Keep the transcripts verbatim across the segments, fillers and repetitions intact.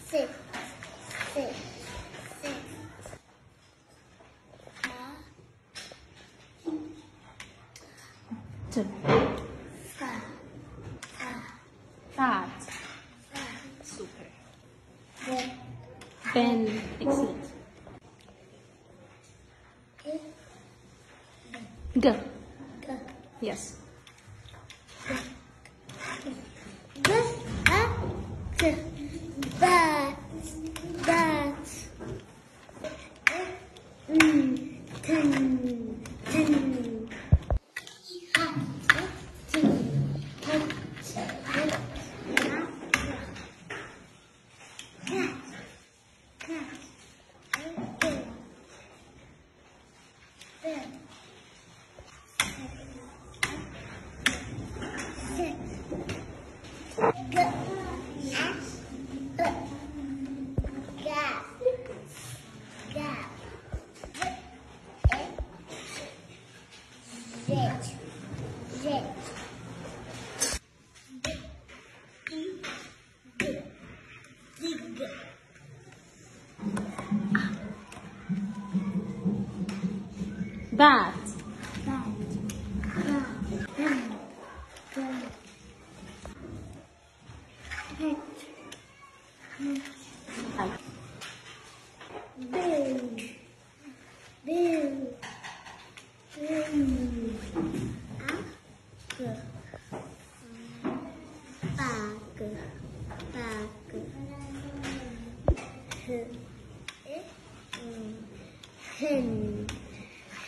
Six. Six. Six. T. Five. Fat. Five. Super. Ten. Ben. Excellent. G. Go. Yes. Bat. Bat. Bat. Mm. Ten. Ten. Hat. Ten. Hat. Hat. Cat. Cat. Bear. Bear. Six. Go. Gap. Gap. Zit. Zit. Dig. Bat. Bat. Hat. Hi. Bill. Bill. Bill. Bag. Bag. Hen.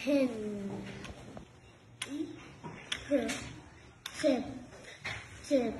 Hen. Tip. Tip.